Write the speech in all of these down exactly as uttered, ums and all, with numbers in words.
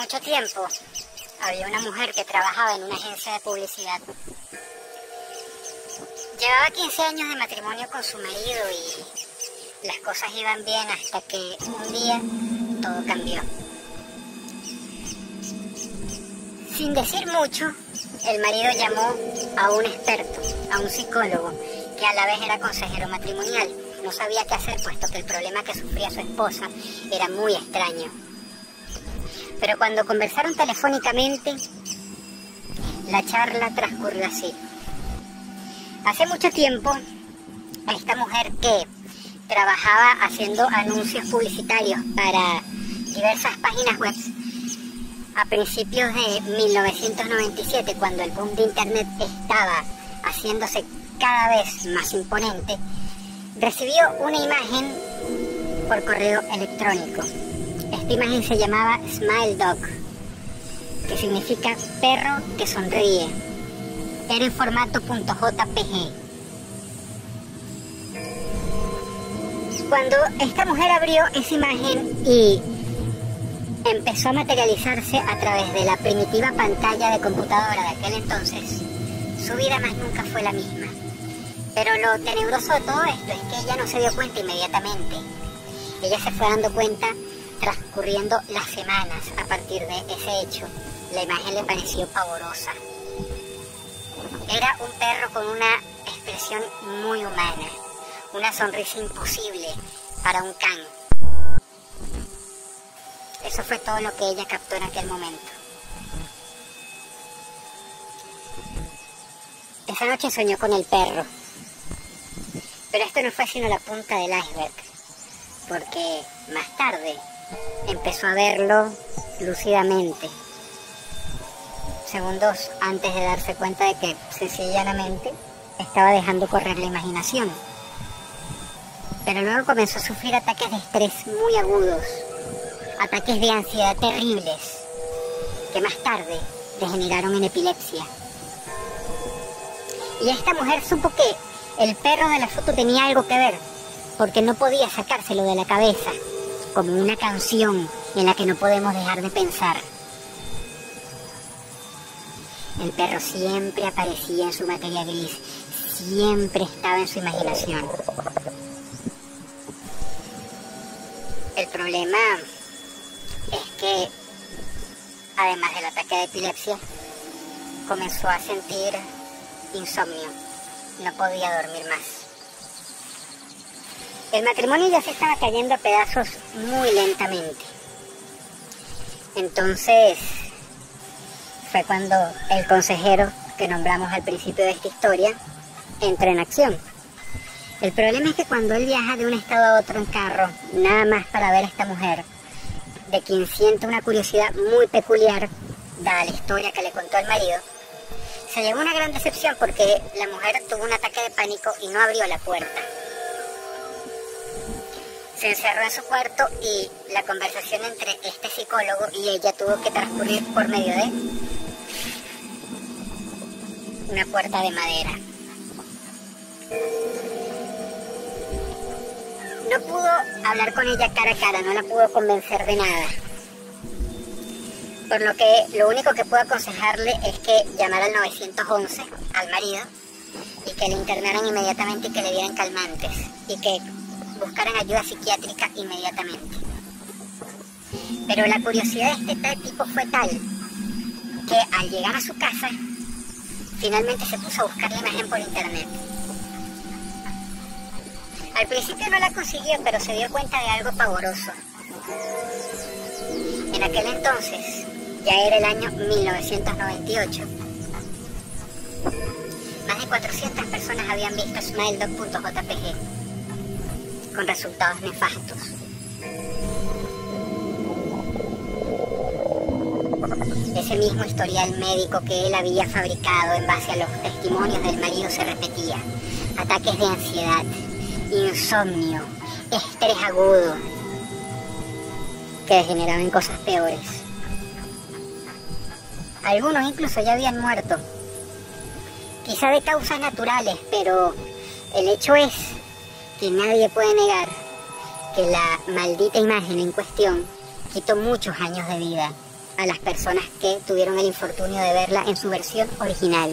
mucho tiempo había una mujer que trabajaba en una agencia de publicidad. Llevaba quince años de matrimonio con su marido y las cosas iban bien hasta que un día todo cambió. Sin decir mucho, el marido llamó a un experto, a un psicólogo, que a la vez era consejero matrimonial. No sabía qué hacer, puesto que el problema que sufría su esposa era muy extraño. Pero cuando conversaron telefónicamente, la charla transcurrió así. Hace mucho tiempo, esta mujer que trabajaba haciendo anuncios publicitarios para diversas páginas web, a principios de mil novecientos noventa y siete, cuando el boom de internet estaba haciéndose cada vez más imponente, recibió una imagen por correo electrónico. Esta imagen se llamaba Smile Dog, que significa perro que sonríe. Era en formato .jpg. Cuando esta mujer abrió esa imagen y empezó a materializarse a través de la primitiva pantalla de computadora de aquel entonces, su vida más nunca fue la misma. Pero lo tenebroso de todo esto es que ella no se dio cuenta inmediatamente. Ella se fue dando cuenta transcurriendo las semanas a partir de ese hecho. La imagen le pareció pavorosa. Era un perro con una expresión muy humana, una sonrisa imposible para un can. Eso fue todo lo que ella captó en aquel momento. Esa noche soñó con el perro. Pero esto no fue sino la punta del iceberg, porque más tarde empezó a verlo lúcidamente, segundos antes de darse cuenta de que sencillamente estaba dejando correr la imaginación. Pero luego comenzó a sufrir ataques de estrés muy agudos, ataques de ansiedad terribles, que más tarde degeneraron en epilepsia. Y esta mujer supo que el perro de la foto tenía algo que ver, porque no podía sacárselo de la cabeza, como una canción en la que no podemos dejar de pensar. El perro siempre aparecía en su materia gris, siempre estaba en su imaginación. El problema es que, además del ataque de epilepsia, comenzó a sentir insomnio. No podía dormir más. El matrimonio ya se estaba cayendo a pedazos muy lentamente. Entonces fue cuando el consejero que nombramos al principio de esta historia entra en acción. El problema es que cuando él viaja de un estado a otro en carro, nada más para ver a esta mujer, de quien siente una curiosidad muy peculiar, dada la historia que le contó el marido, se llevó una gran decepción porque la mujer tuvo un ataque de pánico y no abrió la puerta. Se encerró en su cuarto y la conversación entre este psicólogo y ella tuvo que transcurrir por medio de una puerta de madera. No pudo hablar con ella cara a cara, no la pudo convencer de nada. Por lo que lo único que puedo aconsejarle es que llamara al nueve once al marido y que le internaran inmediatamente y que le dieran calmantes y que buscaran ayuda psiquiátrica inmediatamente. Pero la curiosidad de este tal tipo fue tal que al llegar a su casa finalmente se puso a buscar la imagen por internet. Al principio no la consiguió, pero se dio cuenta de algo pavoroso. En aquel entonces, ya era el año mil novecientos noventa y ocho, más de cuatrocientas personas habían visto smiledog.jpg con resultados nefastos. Ese mismo historial médico que él había fabricado en base a los testimonios del marido se repetía. Ataques de ansiedad, insomnio, estrés agudo, que degeneraban en cosas peores. Algunos incluso ya habían muerto, quizá de causas naturales, pero el hecho es que nadie puede negar que la maldita imagen en cuestión quitó muchos años de vida a las personas que tuvieron el infortunio de verla en su versión original.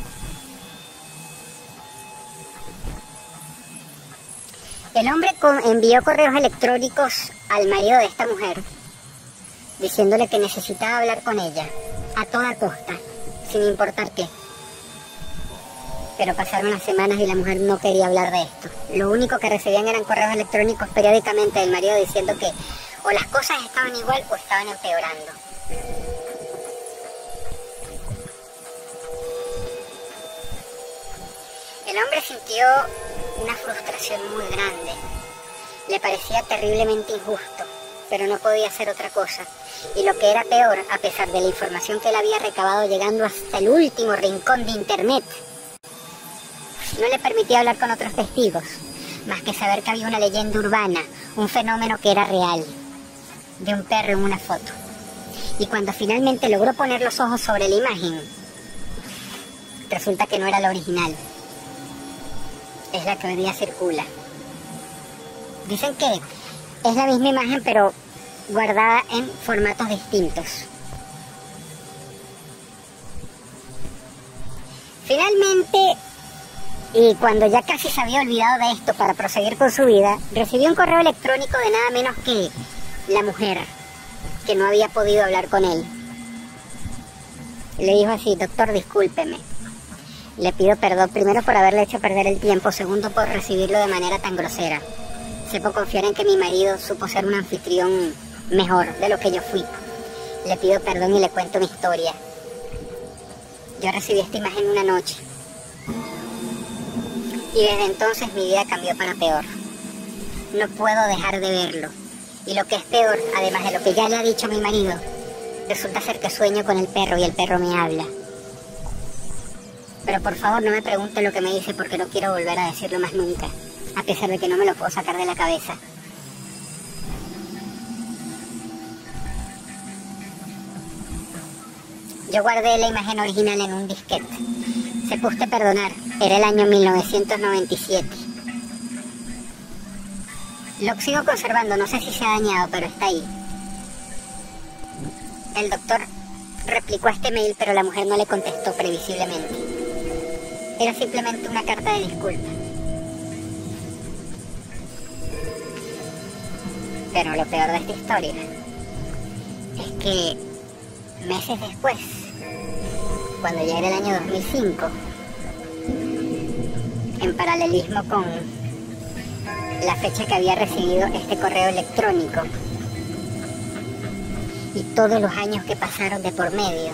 El hombre envió correos electrónicos al marido de esta mujer, diciéndole que necesitaba hablar con ella, a toda costa, sin importar qué. Pero pasaron las semanas y la mujer no quería hablar de esto. Lo único que recibían eran correos electrónicos periódicamente del marido diciendo que o las cosas estaban igual o estaban empeorando. El hombre sintió una frustración muy grande. Le parecía terriblemente injusto, pero no podía hacer otra cosa. Y lo que era peor, a pesar de la información que él había recabado llegando hasta el último rincón de internet, no le permitía hablar con otros testigos, más que saber que había una leyenda urbana, un fenómeno que era real, de un perro en una foto. Y cuando finalmente logró poner los ojos sobre la imagen, resulta que no era la original. Es la que hoy día circula. Dicen que es la misma imagen, pero guardada en formatos distintos. Finalmente, y cuando ya casi se había olvidado de esto para proseguir con su vida, recibió un correo electrónico de nada menos que la mujer, que no había podido hablar con él. Le dijo así: doctor, discúlpeme. Le pido perdón primero por haberle hecho perder el tiempo, segundo por recibirlo de manera tan grosera. Sepo confiar en que mi marido supo ser un anfitrión mejor de lo que yo fui. Le pido perdón y le cuento mi historia. Yo recibí esta imagen una noche. Y desde entonces mi vida cambió para peor. No puedo dejar de verlo. Y lo que es peor, además de lo que ya le ha dicho a mi marido, resulta ser que sueño con el perro y el perro me habla. Pero por favor no me pregunte lo que me dice porque no quiero volver a decirlo más nunca, a pesar de que no me lo puedo sacar de la cabeza. Yo guardé la imagen original en un disquete. Sepa usted perdonar, era el año mil novecientos noventa y siete. Lo sigo conservando, no sé si se ha dañado, pero está ahí. El doctor replicó este mail, pero la mujer no le contestó previsiblemente. Era simplemente una carta de disculpa. Pero lo peor de esta historia es que meses después, cuando ya era el año dos mil cinco, en paralelismo con la fecha que había recibido este correo electrónico y todos los años que pasaron de por medio,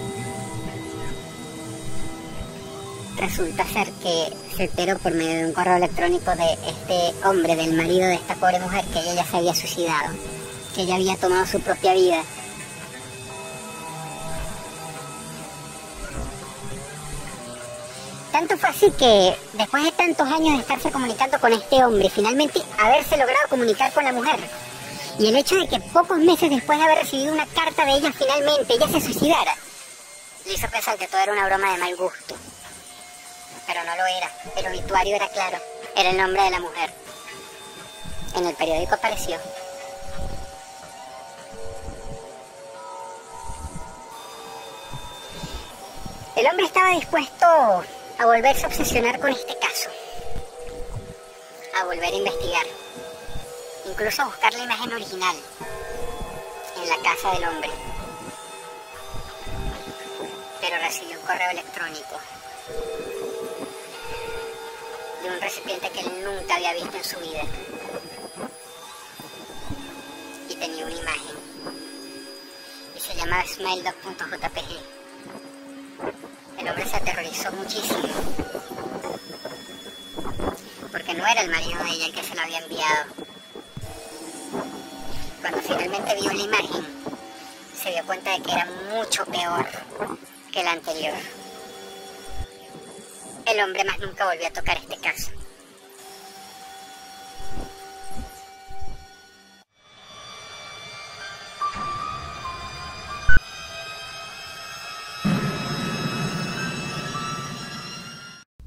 resulta ser que se enteró por medio de un correo electrónico de este hombre, del marido de esta pobre mujer, que ella ya se había suicidado, que ella había tomado su propia vida. Tanto fue así que después de tantos años de estarse comunicando con este hombre, finalmente haberse logrado comunicar con la mujer, y el hecho de que pocos meses después de haber recibido una carta de ella, finalmente ella se suicidara, le hizo pensar que todo era una broma de mal gusto. Pero no lo era. El obituario era claro. Era el nombre de la mujer. En el periódico apareció. El hombre estaba dispuesto a volverse a obsesionar con este caso. A volver a investigar. Incluso a buscar la imagen original en la casa del hombre. Pero recibió un correo electrónico de un recipiente que él nunca había visto en su vida. Y tenía una imagen. Y se llamaba smiledog punto J P G. El hombre se aterrorizó muchísimo. Porque no era el marido de ella el que se lo había enviado. Cuando finalmente vio la imagen, se dio cuenta de que era mucho peor que la anterior. El hombre más nunca volvió a tocar este caso.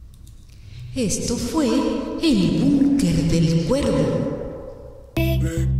Esto fue El Búnker del Cuervo.